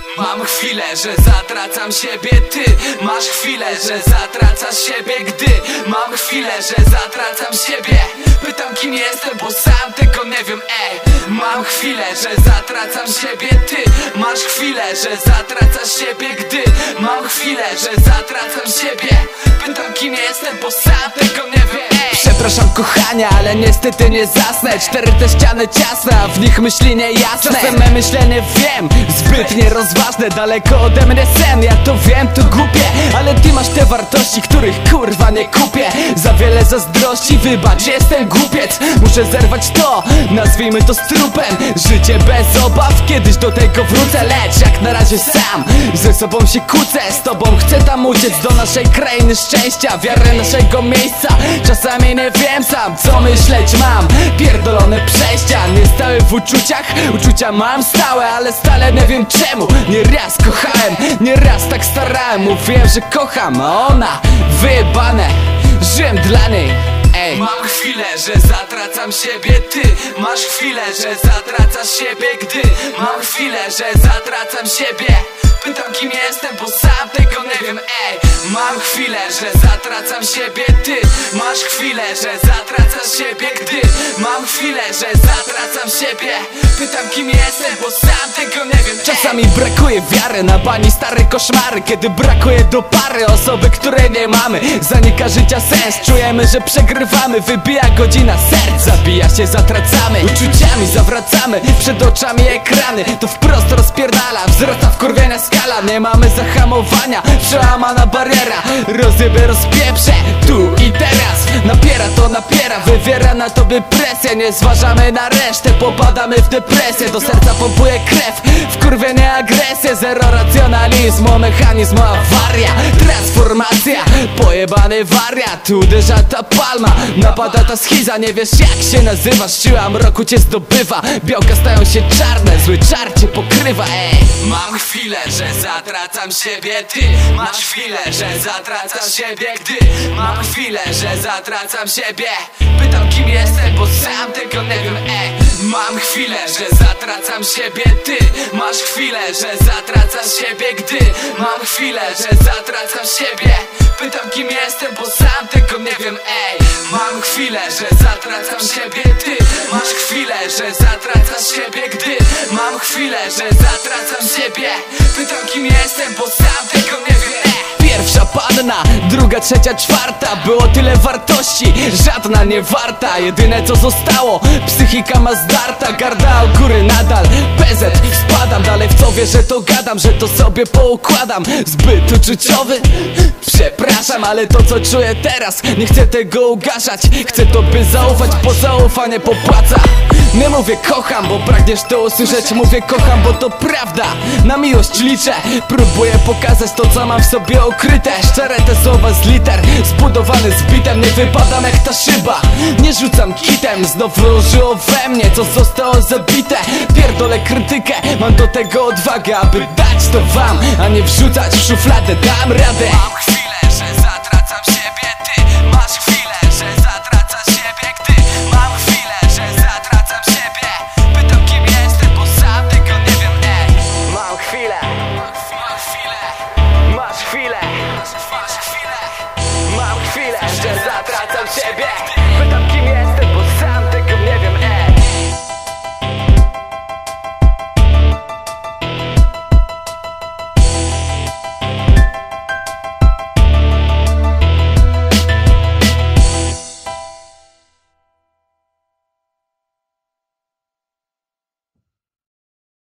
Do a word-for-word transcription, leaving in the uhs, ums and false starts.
Mam chwilę, że zatracam siebie, ty masz chwilę, że zatracasz siebie, gdy mam chwilę, że zatracam siebie. Pytam, kim jestem, bo sam tego nie wiem, ej. Mam chwilę, że zatracam siebie, ty masz chwilę, że zatracasz siebie, gdy mam chwilę, że zatracam siebie. Pytam, kim jestem, bo sam tego nie wiem, ej. Przepraszam kochania, ale niestety nie zasnę. Cztery te ściany ciasne, a w nich myśli niejasne. Czasem me myślenie wiem, zbytnie rozważne. Daleko ode mnie sen, ja to wiem, to głupie. Ale ty masz te wartości, których kurwa nie kupię. Za wiele zazdrości, wybacz, jestem głupiec. Muszę zerwać to, nazwijmy to strupem. Życie bez obaw, kiedyś do tego wrócę. Lecz jak na razie sam, ze sobą się kłócę. Z tobą chcę tam uciec, do naszej krainy szczęścia, wiarę naszego miejsca. Czasami nie wiem sam, co myśleć mam. Pierdolone przejścia, nie stałe w uczuciach. Uczucia mam stałe, ale stale nie wiem czemu. Nieraz kochałem, nieraz tak starałem. Mówiłem, że kocham, a ona wyjebane. Żyłem dla niej, ej. Mam chwilę, że zatracam siebie, ty masz chwilę, że zatracasz siebie, gdy mam chwilę, że zatracam siebie. Pytam, kim jestem, bo sam tego nie wiem, ej. Mam chwilę, że zatracam siebie, ty masz chwilę, że zatracasz siebie, gdy mam chwilę, że zatracam siebie. Pytam, kim jestem, bo sam tego nie wiem, ej. Czasami brakuje wiary, na bani stare koszmary. Kiedy brakuje do pary osoby, której nie mamy. Zanika życia sens, czujemy, że przegrywamy. Wybija godzina serc, zabija się, zatracamy. Uczuciami zawracamy, przed oczami ekrany. To wprost rozpierdala, wzrasta wkurwienia skala. Nie mamy zahamowania, przełamana bariera. Rozjebie, rozpieprze, tu i teraz. Napiera to napiera, wywiera na tobie presję. Nie zważamy na resztę, popadamy w depresję. Do serca pompuje krew, wkurwienie, agresję. Zero racjonalizmu, mechanizm, awaria. Transformacja, pojebany wariat. Uderza ta palma, napada ta schiza. Nie wiesz jak się nazywasz, siła mroku cię zdobywa. Białka stają się czarne, zły czar cię pokrywa, ej. Mam chwilę, że zatracam siebie, ty masz chwilę, że zatracasz siebie, gdy mam chwilę, że zatracam siebie. Pytam, kim jestem, bo sam tego nie wiem, ej. Mam chwilę, że zatracam siebie, ty masz chwilę, że zatracasz siebie, gdy mam chwilę, że zatracam siebie. Pytam, kim jestem, bo sam tego nie wiem, ej. Mam chwilę, że zatracam siebie, ty masz chwilę, że zatracasz siebie, gdy mam chwilę, że zatracam siebie. Pytam, kim jestem, bo sam tego nie wiem, ej. Pierwsza panna, druga, trzecia, czwarta. Było tyle wartości, żadna nie warta. Jedyne co zostało, psychika ma zdarta. Garda u góry nadal, P Z spadam. Dalej w co wierzę to gadam, że to sobie poukładam. Zbyt uczuciowy, przepraszam, ale to co czuję teraz, nie chcę tego ugaszać. Chcę tobie zaufać, bo zaufanie popłaca. Nie mówię kocham, bo pragniesz to usłyszeć. Mówię kocham, bo to prawda. Na miłość liczę, próbuję pokazać to co mam w sobie ukryte. Szczere te słowa z liter, zbudowany z bitem. Nie wypadam jak ta szyba, nie rzucam kitem. Znowu żyło we mnie, co zostało zabite. Pierdolę krytykę, mam do tego odwagę, aby dać to wam, a nie wrzucać w szufladę. Dam radę.